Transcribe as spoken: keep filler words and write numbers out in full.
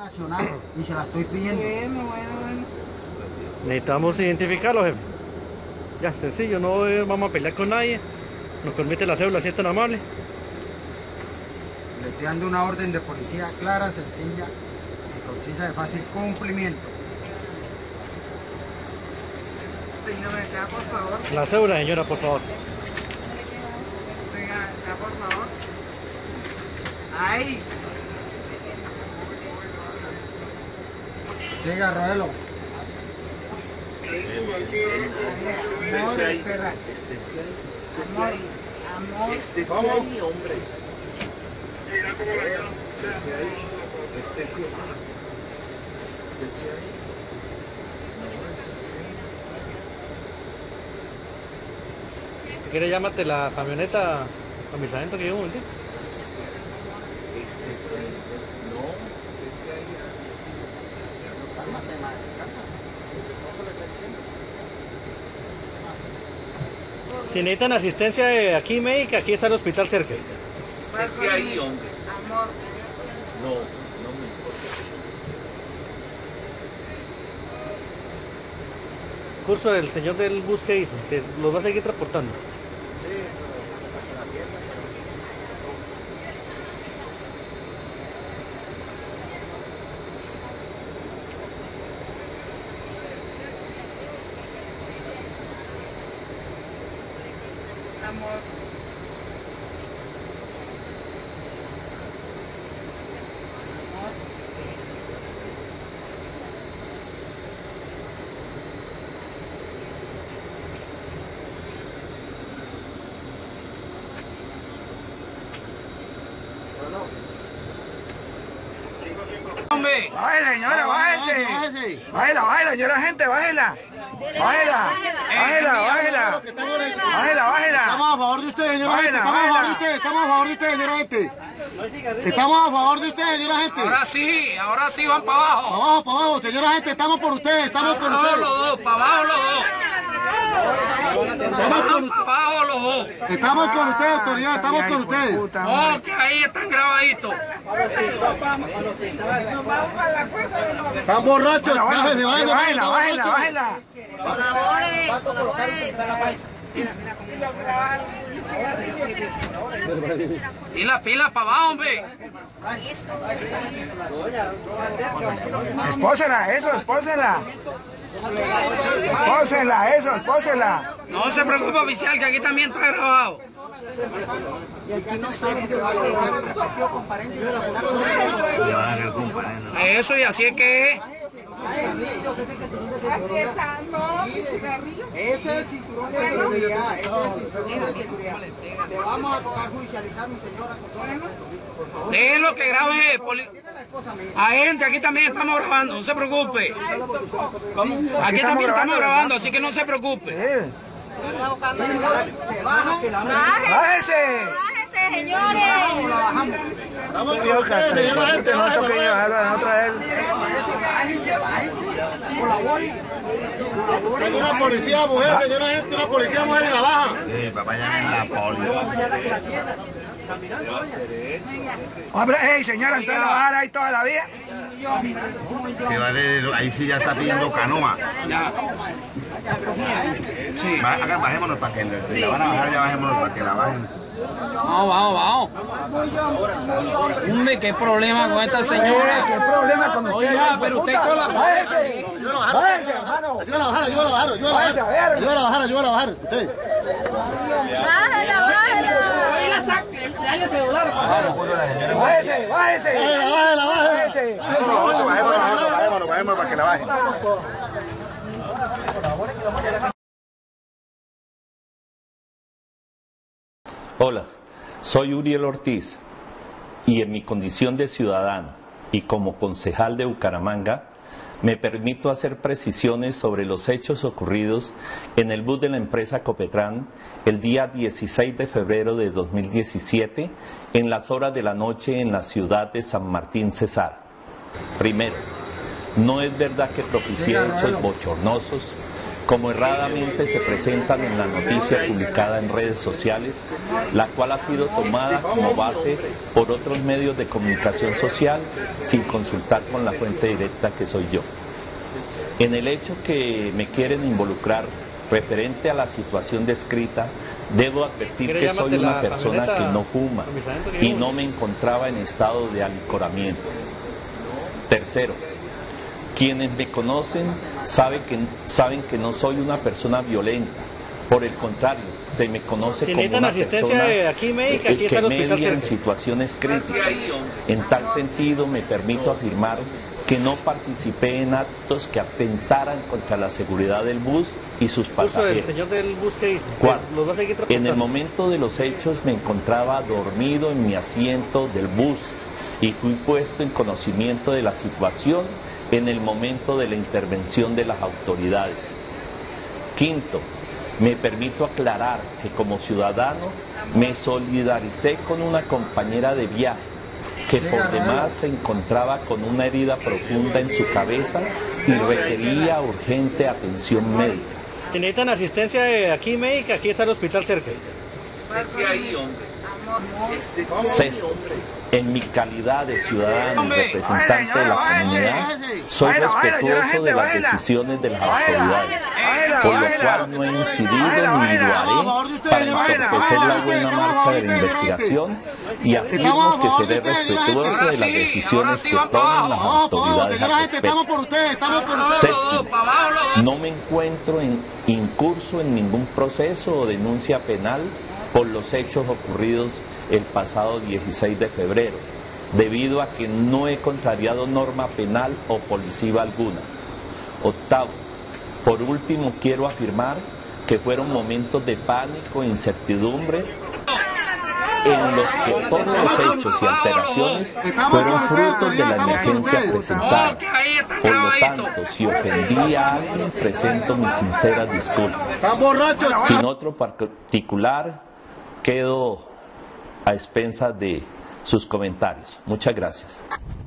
nacional y se la estoy pidiendo. Bueno, bueno, bueno. Necesitamos identificarlo, jefe. Ya, sencillo, no eh, vamos a pelear con nadie. Nos permite la cédula, si es tan amable. Le estoy dando una orden de policía clara, sencilla y concisa de fácil cumplimiento. Téngame acá, por favor. La cédula, señora, por favor. Venga acá, por favor. ¡Ay! Siga, Roelo. Amor, perra. Esténcia ahí, Amor, amor. esténcia ahí, hombre. Esténcia ahí, esténcia. Esténcia ahí. Si quieres, llámate la camioneta a mi sargento que llevo un momentito. Esténcia ahí. No, esténcia ahí. Cálmate, madre, cálmate. No se le está diciendo. Si necesitan asistencia de aquí médica, aquí está el hospital cerca. Esténcia ahí, hombre. Amor. No, no me importa. Curso del señor del bus que hizo, que los va a seguir transportando. Sí, pero la pierna. Amor. Hombre, bájela, señora, bájese. Bájese. Bájela, bájela, señora gente, bájela. Bájela, bájela, bájela. Bájela, bájela. Estamos a favor de usted, señora Bájela, gente. Estamos a favor bájela. de usted. Estamos a favor de usted, señora gente. Estamos a favor de usted, señora gente. Ahora sí, ahora sí van para abajo. Para abajo, para abajo, señora gente. Estamos por usted. Estamos con Para abajo usted. los dos, para abajo los dos. Estamos con, Para abajo los dos. estamos con usted, autoridad. Estamos con usted. Oh, que ahí están grabaditos. Están borrachos. Bájese, bájese, Bájela, bájese. bájela, bájela. Colabore, colabore. Pila, pila, para abajo, hombre. Espósela, eso, espósela. Espósela, eso, espósela. No se preocupe, oficial, que aquí también está grabado. Eso, y así es que es. Aquí está, no, cigarrillos. Ese es el cinturón de seguridad. Ese es el cinturón de seguridad. Le vamos a tocar judicializar, mi señora, con todo el por favor. Déjenlo que grabe. eh, poli- Agente, aquí también estamos grabando, no se preocupe. Aquí también estamos grabando, así que no se preocupe. Se baja. ¡Bájese! Bájese, señores. Vamos con usted, señora gente. No toque llevarlo a otra vez. Bájese, bájese. Colabore. Hay una policía mujer, señora gente, una policía mujer en la baja. Sí, papá, llamen la policía. Hombre, hey, señora, entonces la bajar ahí toda la vida. Que vale, ahí sí ya está pidiendo canoa. Ya. Sí. Va- hagan, bajémonos para que la, si la van a bajar, ya bajémonos para que la bajen. Vamos, vamos, vamos. Hombre, qué problema con esta señora. ¿Qué problema con usted? Oiga, pero usted con la... Bájese. Bájese, hermano. Ayúdala a bajar, ayúdala a bajar, ayúdala a bajar. Ayúdala a bajar, ayúdala a bajar. Usted. Bájala, bájala. Bájese, bájese. Bájala, bájala, bájese. Bajémonos, bajémonos, bajémonos, bajémonos para que la bajen. Hola, soy Uriel Ortiz y en mi condición de ciudadano y como concejal de Bucaramanga me permito hacer precisiones sobre los hechos ocurridos en el bus de la empresa Copetran el día dieciséis de febrero de dos mil diecisiete en las horas de la noche en la ciudad de San Martín Cesar. Primero, no es verdad que propicié hechos bochornosos como erradamente se presentan en la noticia publicada en redes sociales, la cual ha sido tomada como base por otros medios de comunicación social sin consultar con la fuente directa que soy yo. En el hecho que me quieren involucrar referente a la situación descrita, debo advertir que soy una persona que no fuma y no me encontraba en estado de alicoramiento. Tercero, quienes me conocen saben que, saben que no soy una persona violenta. Por el contrario, se me conoce como una persona aquí médica, aquí que media en situaciones críticas. En tal sentido, me permito afirmar que no participé en actos que atentaran contra la seguridad del bus y sus pasajeros. Cuarto, en el momento de los hechos me encontraba dormido en mi asiento del bus y fui puesto en conocimiento de la situación en el momento de la intervención de las autoridades. Quinto, me permito aclarar que como ciudadano me solidaricé con una compañera de viaje que por demás se encontraba con una herida profunda en su cabeza y requería urgente atención médica. Si necesitan asistencia de aquí médica, aquí está el hospital cerca. Estése ahí, hombre. Sexto, en mi calidad de ciudadano y representante de la comunidad, soy respetuoso de las decisiones de las autoridades, por lo cual no he incidido ni lo haré para entorpecer la buena marcha de la investigación y afirmo que seré respetuoso de las decisiones que tomen las autoridades al respecto. Séptimo, no me encuentro en incurso en ningún proceso o denuncia penal por los hechos ocurridos el pasado dieciséis de febrero, debido a que no he contrariado norma penal o policiva alguna. Octavo, por último quiero afirmar que fueron momentos de pánico e incertidumbre en los que todos los hechos y alteraciones fueron frutos de la emergencia presentada. Por lo tanto, si ofendí a alguien, presento mis sinceras disculpas. Sin otro particular, quedo a expensas de sus comentarios. Muchas gracias.